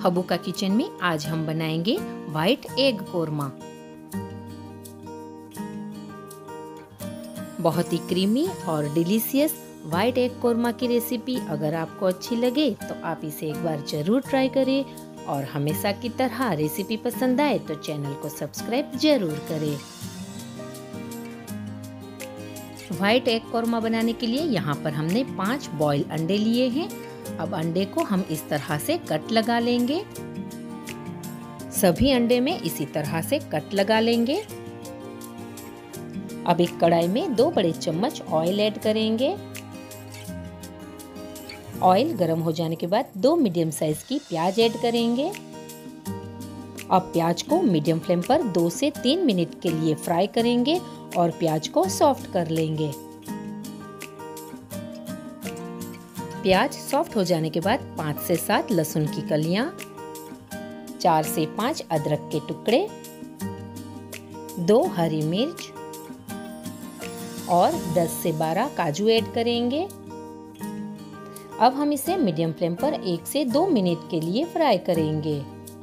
हब्बू का किचन में आज हम बनाएंगे व्हाइट एग कोरमा। बहुत ही क्रीमी और डिलीशियस व्हाइट एग कोरमा की रेसिपी अगर आपको अच्छी लगे तो आप इसे एक बार जरूर ट्राई करें और हमेशा की तरह रेसिपी पसंद आए तो चैनल को सब्सक्राइब जरूर करें। व्हाइट एग कोरमा बनाने के लिए यहाँ पर हमने 5 बॉयल अंडे लिए हैं। अब अंडे को हम इस तरह से कट लगा लेंगे। सभी अंडे में इसी तरह से कट लगा लेंगे। अब एक कढ़ाई में 2 बड़े चम्मच ऑयल ऐड करेंगे। ऑयल गर्म हो जाने के बाद 2 मीडियम साइज की प्याज ऐड करेंगे। अब प्याज को मीडियम फ्लेम पर 2 से 3 मिनट के लिए फ्राई करेंगे और प्याज को सॉफ्ट कर लेंगे। प्याज सॉफ्ट हो जाने के बाद 5 से 7 लहसुन की कलियां, 4 से 5 अदरक के टुकड़े, 2 हरी मिर्च और 10 से 12 काजू ऐड करेंगे। अब हम इसे मीडियम फ्लेम पर 1 से 2 मिनट के लिए फ्राई करेंगे।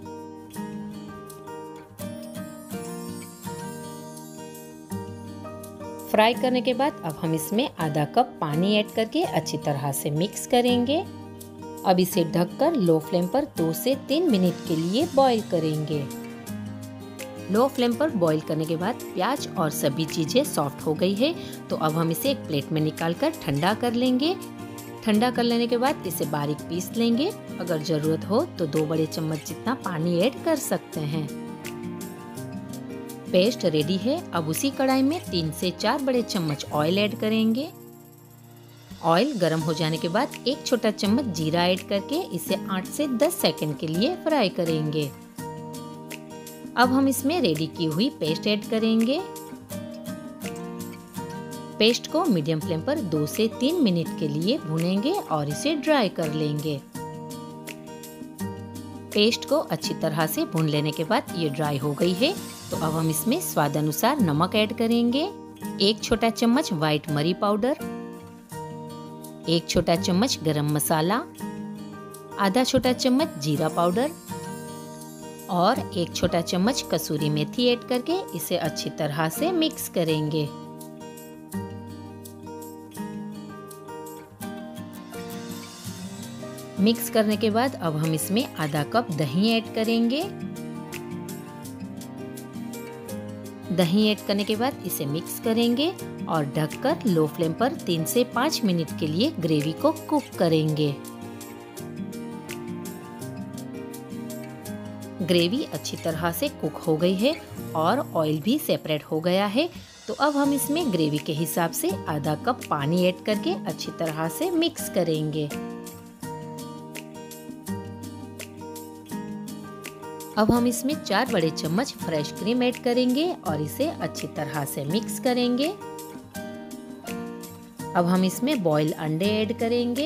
फ्राई करने के बाद अब हम इसमें आधा कप पानी ऐड करके अच्छी तरह से मिक्स करेंगे। अब इसे ढककर लो फ्लेम पर 2 से 3 मिनट के लिए बॉईल करेंगे। लो फ्लेम पर बॉईल करने के बाद प्याज और सभी चीजें सॉफ्ट हो गई है, तो अब हम इसे एक प्लेट में निकालकर ठंडा कर लेंगे। ठंडा कर लेने के बाद इसे बारीक पीस लेंगे। अगर जरूरत हो तो 2 बड़े चम्मच जितना पानी ऐड कर सकते हैं। पेस्ट रेडी है। अब उसी कढ़ाई में 3 से 4 बड़े चम्मच ऑयल ऐड करेंगे। ऑयल गर्म हो जाने के बाद 1 छोटा चम्मच जीरा ऐड करके इसे 8 से 10 सेकंड के लिए फ्राई करेंगे। अब हम इसमें रेडी की हुई पेस्ट ऐड करेंगे। पेस्ट को मीडियम फ्लेम पर 2 से 3 मिनट के लिए भूनेंगे और इसे ड्राई कर लेंगे। पेस्ट को अच्छी तरह से भून लेने के बाद ये ड्राई हो गई है, तो अब हम इसमें स्वाद अनुसार नमक ऐड करेंगे। 1 छोटा चम्मच व्हाइट मरी पाउडर, 1 छोटा चम्मच गरम मसाला, आधा छोटा चम्मच जीरा पाउडर और 1 छोटा चम्मच कसूरी मेथी ऐड करके इसे अच्छी तरह से मिक्स करेंगे। मिक्स करने के बाद अब हम इसमें आधा कप दही ऐड करेंगे। दही ऐड करने के बाद इसे मिक्स करेंगे और ढककर लो फ्लेम पर 3 से 5 मिनट के लिए ग्रेवी को कुक करेंगे। ग्रेवी अच्छी तरह से कुक हो गई है और ऑयल भी सेपरेट हो गया है, तो अब हम इसमें ग्रेवी के हिसाब से आधा कप पानी ऐड करके अच्छी तरह से मिक्स करेंगे। अब हम इसमें 4 बड़े चम्मच फ्रेश क्रीम ऐड करेंगे और इसे अच्छी तरह से मिक्स करेंगे। अब हम इसमें बॉयल अंडे ऐड करेंगे।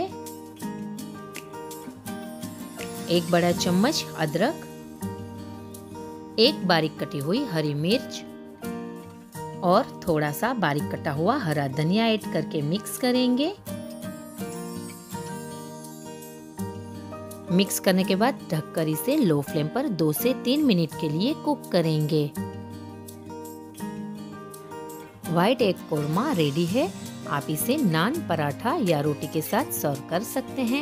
1 बड़ा चम्मच अदरक, 1 बारीक कटी हुई हरी मिर्च और थोड़ा सा बारीक कटा हुआ हरा धनिया ऐड करके मिक्स करेंगे। मिक्स करने के बाद ढककर इसे लो फ्लेम पर 2 से 3 मिनट के लिए कुक करेंगे। व्हाइट एग कोरमा रेडी है। आप इसे नान, पराठा या रोटी के साथ सर्व कर सकते हैं।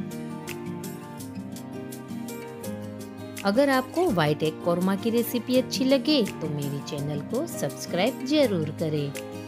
अगर आपको व्हाइट एग कोरमा की रेसिपी अच्छी लगे तो मेरे चैनल को सब्सक्राइब जरूर करें।